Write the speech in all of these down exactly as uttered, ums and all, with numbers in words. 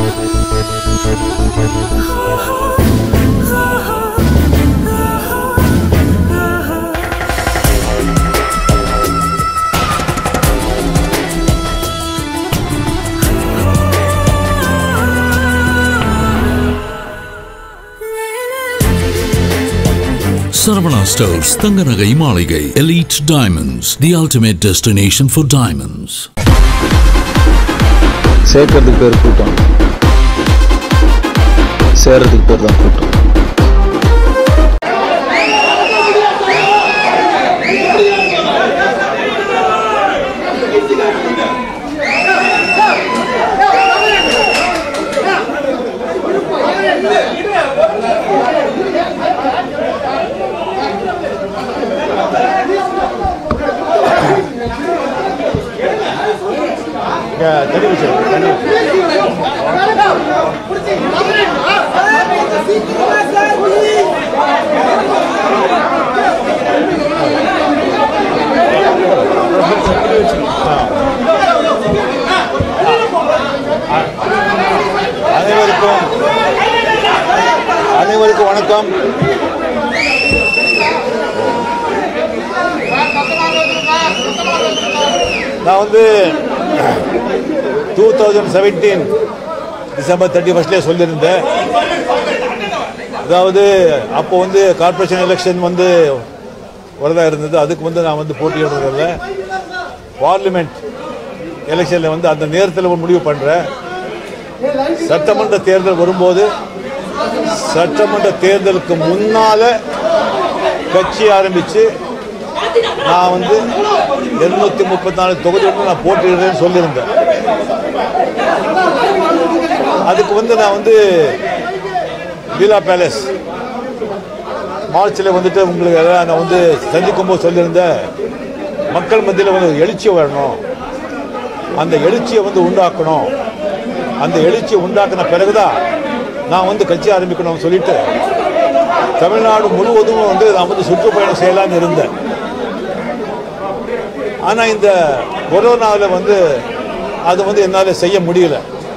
Saravana Stores, Tanganagai Maligai, Elite Diamonds, the ultimate destination for diamonds. சேர்க்கிறதுக்கு பேர் கூட்டம், சேர்றதுக்கு பேர் தான் கூட்டம். தண்ணி வச்சு தண்ணி அனைவருக்கும் அனைவருக்கும் வணக்கம். நான் வந்து two thousand seventeen December thirty ஃபர்ஸ்ட்லேயே சொல்லியிருந்தேன். அதாவது அப்போ வந்து கார்பரேஷன் எலெக்ஷன் வந்து வரதா இருந்தது. அதுக்கு வந்து நான் வந்து போட்டியிடுறதில்ல. பார்லிமெண்ட் எலெக்ஷனில் வந்து அந்த நேரத்தில் ஒரு முடிவு பண்ணுறேன். சட்டமன்ற தேர்தல் வரும்போது சட்டமன்ற தேர்தலுக்கு முன்னால கட்சி ஆரம்பித்து நான் வந்து இருநூத்தி முப்பத்தி நாலு தொகுதியோடு நான் போட்டியிடுறேன்னு சொல்லியிருந்தேன். அதுக்கு வந்து நான் வந்து லீலா பேலஸ் மார்ச்சில் வந்துட்டு உங்களுக்கு எல்லாம் நான் வந்து சந்திக்கும் போது சொல்லியிருந்தேன், மக்கள் மத்தியில் வந்து எழுச்சி வரணும், அந்த எழுச்சியை வந்து உண்டாக்கணும், அந்த எழுச்சியை உண்டாக்கின பிறகுதான் நான் வந்து கட்சி ஆரம்பிக்கணும்னு சொல்லிட்டு தமிழ்நாடு முழுவதும் வந்து நான் வந்து சுற்றுப்பயணம் செய்யலாம்னு இருந்தேன். ஆனால் இந்த கொரோனாவில் வந்து அது வந்து என்னால் செய்ய முடியல.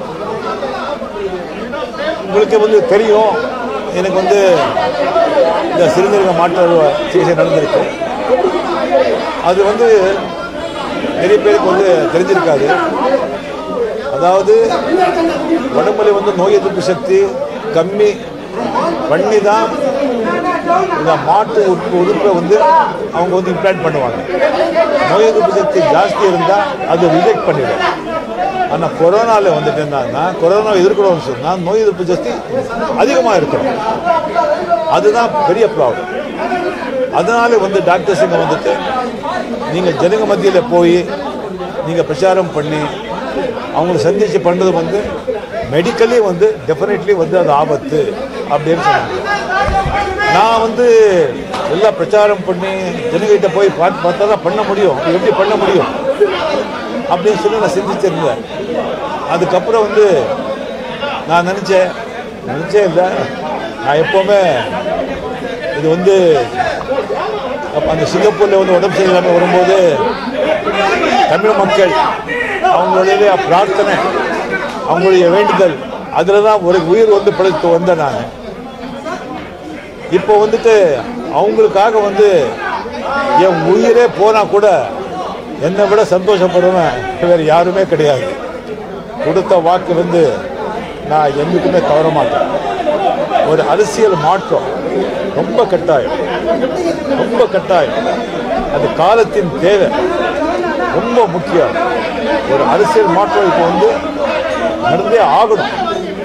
உங்களுக்கு வந்து தெரியும், எனக்கு வந்து இந்த சிறுநீரக மாற்று சிகிச்சை நடந்திருக்கு. அது வந்து நிறைய பேருக்கு வந்து தெரிஞ்சிருக்காது. அதாவது உடம்புல வந்து நோய் எதிர்ப்பு சக்தி கம்மி பண்ணி தான் இந்த மாற்று உறுப்பு உறுப்பை வந்து அவங்க வந்து இம்ப்ளான்ட் பண்ணுவாங்க. நோய் எதிர்ப்பு சக்தி ஜாஸ்தி இருந்தால் அது ரிஜெக்ட் பண்ணிடும். ஆனால் கொரோனாவில் வந்துட்டு என்னன்னா, கொரோனா எதிர்க்கணும்னு சொன்னால் நோய் எதிர்ப்பு சக்தி அதிகமாக இருக்கணும். அதுதான் பெரிய ப்ராப்ளம். அதனால வந்து டாக்டர்ஸுங்க வந்துட்டு நீங்கள் ஜனங்க மத்தியில் போய் நீங்கள் பிரச்சாரம் பண்ணி அவங்களை சந்திச்சு பண்ணுறது வந்து மெடிக்கலி வந்து டெஃபினெட்லி வந்து அது ஆபத்து அப்படின்னு சொன்னாங்க. நான் வந்து எல்லாம் பிரச்சாரம் பண்ணி ஜனங்கிட்ட போய் பார்த்து பார்த்தா தான் பண்ண முடியும், எப்படி பண்ண முடியும் அப்படின்னு சொல்லி நான் சிந்திச்சிருந்தேன். அதுக்கப்புறம் வந்து நான் நினச்சேன் நினச்சே இல்லை நான் எப்போவுமே இது வந்து அப்போ அந்த சிங்கப்பூரில் வந்து உடம்பு சரியில்லாமல் வரும்போது தமிழ் மக்கள் அவங்களுடைய பிரார்த்தனை, அவங்களுடைய வேண்டுதல், அதில் தான் ஒரு உயிர் வந்து பிழைத்து வந்தேன் நான். இப்போ வந்துட்டு அவங்களுக்காக வந்து என் உயிரே போனால் கூட என்னை விட சந்தோஷப்படுவேன் வேறு யாருமே கிடையாது. கொடுத்த வாக்கு வந்து நான் என்றைக்குமே தவற மாட்டேன். ஒரு அரசியல் மாற்றம் ரொம்ப கட்டாயம், ரொம்ப கட்டாயம். அது காலத்தின் தேவை, ரொம்ப முக்கியம். ஒரு அரசியல் மாற்றம் இப்போ வந்து நடந்தே ஆகணும்.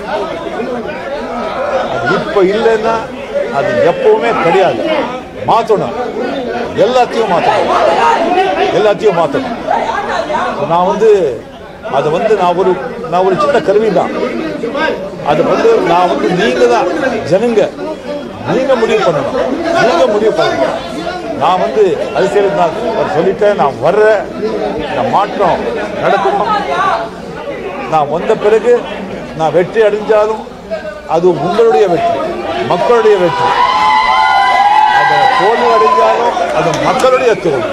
அது இப்போ இல்லைன்னா அது எப்பவுமே கிடையாது. மாற்றணும், எல்லாத்தையும் மாற்றணும், எல்லாத்தையும் மாற்றணும். நான் வந்து அதை வந்து நான் ஒரு நான் ஒரு சின்ன கருவி தான். அது வந்து நான் வந்து நீங்க தான் ஜனங்க, நீங்க முடிவு பண்ணணும், நீங்க முடிவு பண்ணணும். நான் வந்து அரசியல் நான் சொல்லிட்டேன், நான் வர்ற இந்த மாற்றம் நடக்கணும். நான் வந்த பிறகு நான் வெற்றி அடைஞ்சாலும் அது உங்களுடைய வெற்றி, மக்களுடைய வெற்றி. அதை தோல்வி அடைஞ்சாலும் அது மக்களுடைய தோல்வி.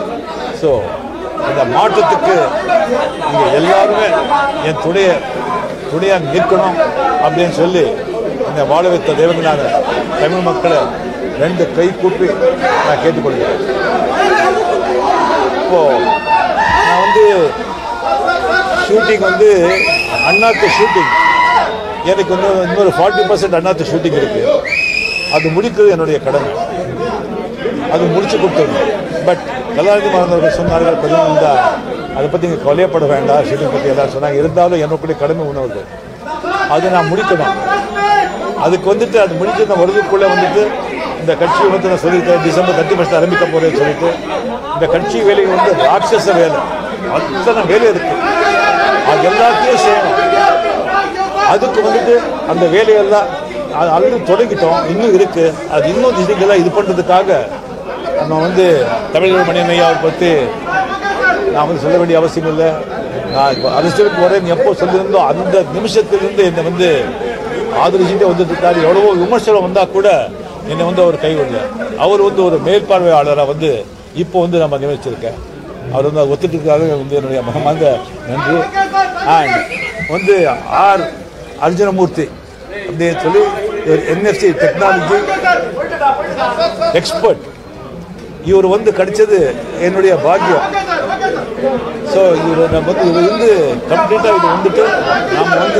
ஸோ இந்த மாற்றத்துக்கு நீங்கள் எல்லாருமே என் துணையை துணையாக நிற்கணும் அப்படின்னு சொல்லி இந்த வாழ வைத்த தெய்வங்களான தமிழ் மக்களை ரெண்டு கை கூப்பி நான் கேட்டுக்கொள்கிறேன். இப்போ நான் வந்து ஷூட்டிங் வந்து அண்ணாத்து ஷூட்டிங் எனக்கு வந்து இன்னொரு ஃபார்ட்டி பர்சன்ட் அண்ணாத்து ஷூட்டிங் இருக்கு. அது முடிக்கிறது என்னுடைய கடமை. அது முடிச்சு கொடுத்துருங்க. பட் கலாநிதி மாணவர்கள் சொன்னார்கள் பிரதமர் தான் அதை பற்றி இங்கே கவலையப்பட வேண்டாம், ஷூட்டிங் பற்றி எல்லாம் சொன்னாங்க. இருந்தாலும் என்னுடைய கடமை உணவுகள் அது நான் முடிக்கணும். அதுக்கு வந்துட்டு அது முடிச்சு நான் வருதுக்குள்ளே வந்துட்டு இந்த கட்சியை வந்து நான் சொல்லிட்டேன் டிசம்பர் தேர்ட்டி ஃபர்ஸ்ட் ஆரம்பிக்க போறேன்னு சொல்லிட்டு இந்த கட்சி வேலையை வந்து ராட்சச வேலை, அத்தனை வேலை இருக்கு. அது எல்லாத்தையும் செய்யணும். அதுக்கு வந்துட்டு அந்த வேலையெல்லாம் அது தொடங்கிட்டோம், இன்னும் இருக்கு. அது இன்னும் இதுக்கெல்லாம் இது பண்ணுறதுக்காக நம்ம வந்து தமிழர் மணியனையாவை பற்றி நான் வந்து சொல்ல வேண்டிய அவசியம் இல்லை. நான் இப்போ அரசியலுக்கு வரேன் எப்போ சொல்லியிருந்தோம் அந்த நிமிஷத்திலிருந்து என்னை வந்து ஆதரிச்சுட்டே வந்துட்டு இருக்காரு. எவ்வளவோ விமர்சனம் வந்தால் கூட என்னை வந்து அவர் கைவிடல. அவர் வந்து ஒரு மேற்பார்வையாளராக வந்து இப்போ வந்து நம்ம நினைச்சிருக்கேன். அவர் வந்து ஒத்துட்டுக்காக வந்து என்னுடைய மகமார்ந்த நன்றி. அண்ட் வந்து ஆர் அர்ஜுனமூர்த்தி அப்படின்னு சொல்லி என்எஃப்சி டெக்னாலஜி எக்ஸ்பர்ட், இவர் வந்து கிடைச்சது என்னுடைய பாக்கியம். ஸோ இவர் நம்ம வந்து இவர் வந்து கம்ப்ளீட்டாக இது வந்துட்டு நம்ம வந்து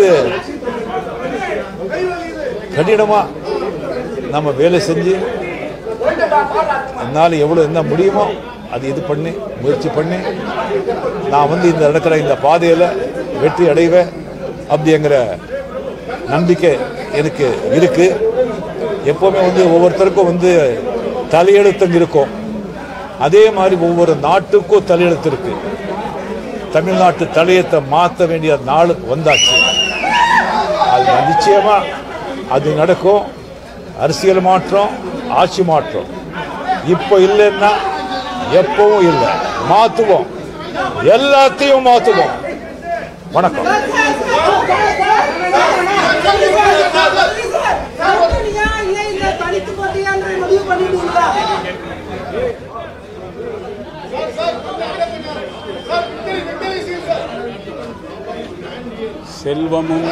கடினமாக நம்ம வேலை செஞ்சு என்னால் எவ்வளோ என்ன முடியுமோ அது இது பண்ணி முயற்சி பண்ணி நான் வந்து இந்த நடக்கிற இந்த பாதையில் வெற்றி அடைவேன் அப்படிங்கிற நம்பிக்கை எனக்கு இருக்கு. எப்போவுமே வந்து ஒவ்வொருத்தருக்கும் வந்து தலையெழுத்தம் இருக்கும். அதே மாதிரி ஒவ்வொரு நாட்டுக்கும் தலையெழுத்து இருக்கு. தமிழ்நாட்டு தலையத்தை மாற்ற வேண்டிய நாள் வந்தாச்சு. அது நிச்சயமா அது நடக்கும். அரசியல் மாற்றம், ஆட்சி மாற்றம் இப்போ இல்லைன்னா எப்பவும் இல்லை. மாற்றுவோம், எல்லாத்தையும் மாற்றுவோம். வணக்கம். செல்வமும்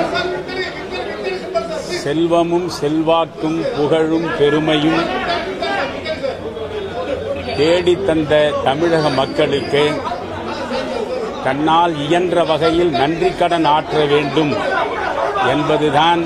செல்வமும் செல்வாக்கும் புகழும் பெருமையும் தேடித்தந்த தமிழக மக்களுக்கு தன்னால் இயன்ற வகையில் நன்றி கடன் ஆற்ற வேண்டும் என்பதுதான்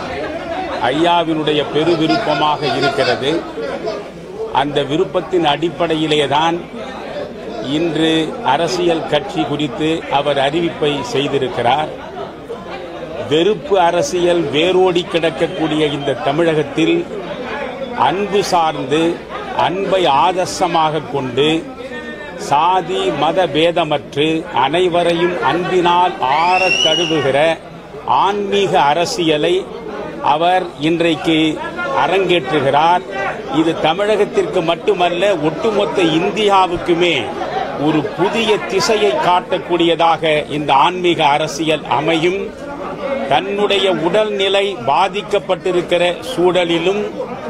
ஐயாவினுடைய பெரு விருப்பமாக இருக்கிறது. அந்த விருப்பத்தின் அடிப்படையிலேதான் இன்று அரசியல் கட்சி குறித்து அவர் அறிவிப்பை செய்திருக்கிறார். வெறுப்பு அரசியல் வேரோடி கிடக்கக்கூடிய இந்த தமிழகத்தில் அன்பு சார்ந்து அன்பை ஆதர்சமாக கொண்டு சாதி மத பேதமற்று அனைவரையும் அன்பினால் ஆறத் தழுவுகிற ஆன்மீக அரசியலை அவர் இன்றைக்கு அரங்கேற்றுகிறார். இது தமிழகத்திற்கு மட்டுமல்ல, ஒட்டுமொத்த இந்தியாவுக்குமே ஒரு புதிய திசையை காட்டக்கூடியதாக இந்த ஆன்மீக அரசியல் அமையும். தன்னுடைய உடல்நிலை பாதிக்கப்பட்டிருக்கிற சூழலிலும்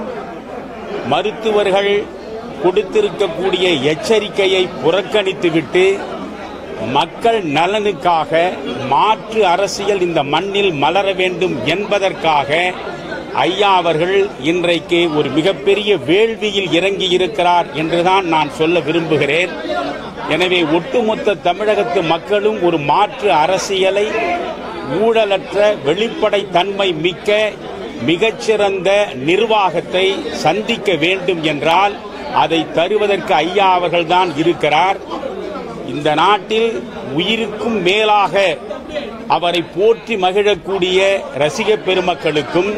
மருத்துவர்கள் கொடுத்திருக்கக்கூடிய எச்சரிக்கையை புறக்கணித்துவிட்டு மக்கள் நலனுக்காக மாற்று அரசியல் இந்த மண்ணில் மலர வேண்டும் என்பதற்காக ஐயா அவர்கள் இன்றைக்கு ஒரு மிகப்பெரிய வேள்வியில் இறங்கி இருக்கிறார் என்றுதான் நான் சொல்ல விரும்புகிறேன். எனவே ஒட்டுமொத்த தமிழகத்து மக்களும் ஒரு மாற்று அரசியலை, ஊழலற்ற வெளிப்படை தன்மை மிக்க மிகச்சிறந்த நிர்வாகத்தை சந்திக்க வேண்டும் என்றால் அதை தருவதற்கு ஐயா அவர்கள்தான் இருக்கிறார். இந்த நாட்டில் உயிருக்கும் மேலாக அவரை போற்றி மகிழக்கூடிய ரசிக பெருமக்களுக்கும்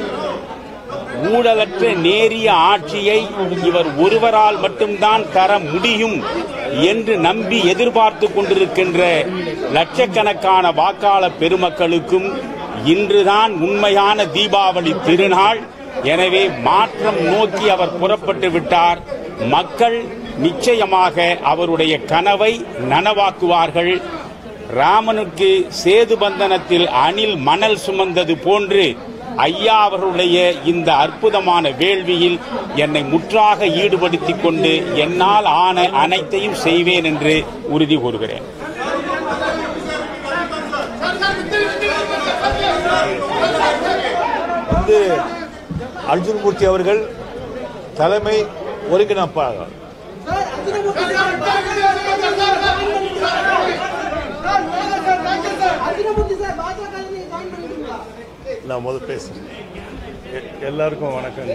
ஊழலற்ற நேரிய ஆட்சியை இவர் ஒருவரால் மட்டும்தான் தர முடியும் என்று நம்பி எதிர்பார்த்து கொண்டிருக்கின்ற லட்சக்கணக்கான வாக்காளர் பெருமக்களுக்கும் இன்றுதான் உண்மையான தீபாவளி திருநாள். எனவே மாற்றம் நோக்கி அவர் புறப்பட்டு விட்டார். மக்கள் நிச்சயமாக அவருடைய கனவை நனவாக்குவார்கள். ராமனுக்கு சேது பந்தனத்தில் அணில் மணல் சுமந்தது போன்று ஐயா அவர்களுடைய இந்த அற்புதமான வேள்வியில் என்னை முற்றாக ஈடுபடுத்திக் கொண்டு என்னால் ஆன அனைத்தையும் செய்வேன் என்று உறுதி கூறுகிறேன். வந்து அர்ஜுன் மூர்த்தி அவர்கள் தலைமை ஒருங்கிணைப்பாளர். நான் முதல் பேசுகிறேன். எல்லாருக்கும் வணக்கங்க.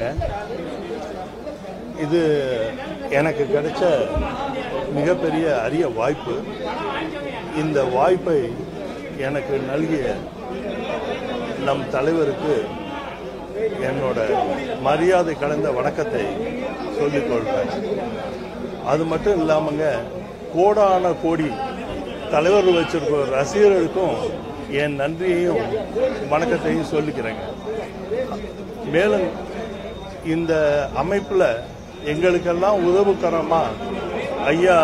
இது எனக்கு கிடைச்ச மிகப்பெரிய அரிய வாய்ப்பு. இந்த வாய்ப்பை எனக்கு நல்கிய நம் தலைவருக்கு என்னோட மரியாதை கலந்த வணக்கத்தை சொல்லிக்கொள்கிறேன். அது மட்டும் இல்லாமங்க, கோடான கோடி தலைவர்கள் வச்சிருக்கிற ரசிகர்களுக்கும் என் நன்றியையும் வணக்கத்தையும் சொல்லிக்கிறேங்க. மேலும் இந்த அமைப்பில் எங்களுக்கெல்லாம் உதவுக்கரமாக ஐயா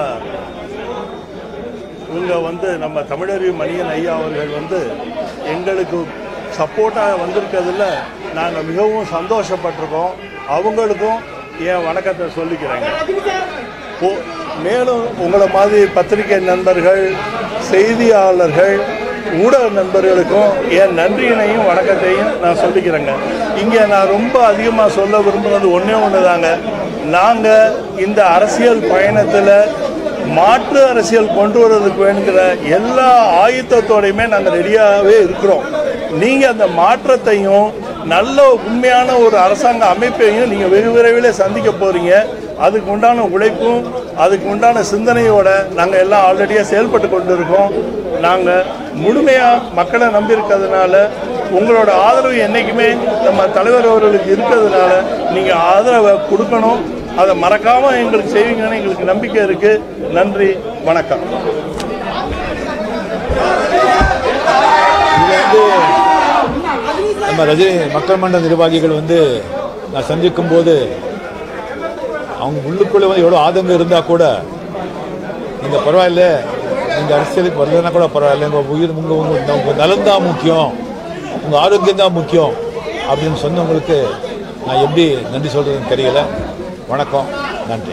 இவங்க வந்து நம்ம தமிழறிவு மணியன் ஐயா அவர்கள் வந்து எங்களுக்கு சப்போர்ட்டாக வந்திருக்கிறதுல நாங்கள் மிகவும் சந்தோஷப்பட்டிருக்கோம். அவங்களுக்கும் என் வணக்கத்தை சொல்லிக்கிறேங்க. மேலும் உங்களை மாதிரி பத்திரிகை நண்பர்கள், செய்தியாளர்கள், ஊடக நண்பர்களுக்கும் என் நன்றியினையும் வணக்கத்தையும் நான் சொல்லிக்கிறேங்க. இங்கே நான் ரொம்ப அதிகமாக சொல்ல விரும்புகிறது ஒன்றே ஒன்று தாங்க. நாங்கள் இந்த அரசியல் பயணத்தில் மாற்று அரசியல் கொண்டு வர்றதுக்கு வேணுங்கிற எல்லா ஆயுதத்தோடையுமே நாங்கள் ரெடியாகவே இருக்கிறோம். நீங்கள் அந்த மாற்றத்தையும் நல்ல உண்மையான ஒரு அரசாங்க அமைப்பையும் நீங்கள் வெகு விரைவில் சந்திக்க போகிறீங்க. அதுக்கு உண்டான உழைப்பும் அதுக்கு உண்டான சிந்தனையோட நாங்கள் எல்லாம் ஆல்ரெடியாக செயல்பட்டு கொண்டு இருக்கோம். நாங்கள் முழுமையாக மக்களை நம்பியிருக்கிறதுனால உங்களோட ஆதரவு என்றைக்குமே நம்ம தலைவர் அவர்களுக்கு இருக்கிறதுனால நீங்கள் ஆதரவை கொடுக்கணும். அதை மறக்காமல் எங்களுக்கு செய்வீங்கன்னு எங்களுக்கு நம்பிக்கை இருக்குது. நன்றி, வணக்கம். இது வந்து நம்ம ரஜினி மக்கள் மன்ற நிர்வாகிகள் வந்து நான் சந்திக்கும் போது அவங்க உள்ளுக்குள்ளே வந்து எவ்வளோ ஆதங்கம் இருந்தால் கூட நீங்கள் பரவாயில்ல, நீங்கள் அரசியலுக்கு வரலன்னா கூட பரவாயில்ல, உங்கள் உயிர் உங்கள் உங்கள் உங்கள் நலன் தான் முக்கியம், உங்கள் ஆரோக்கியம் தான் முக்கியம் அப்படின்னு சொன்னவங்களுக்கு நான் எப்படி நன்றி சொல்கிறதுன்னு தெரியல. வணக்கம், நன்றி.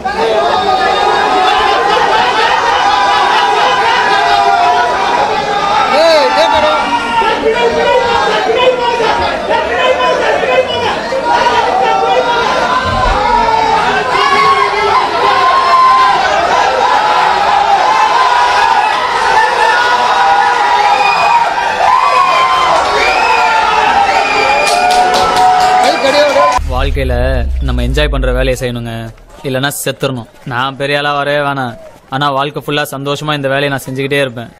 வாழ்க்கையில நம்ம என்ஜாய் பண்ற வேலையை செய்யணுங்க, இல்லைன்னா செத்துறணும். நான் பெரிய ஆளா வரவே வேணாம், ஆனா வாழ்க்கை ஃபுல்லா சந்தோஷமா இந்த வேலையை நான் செஞ்சுக்கிட்டே இருப்பேன்.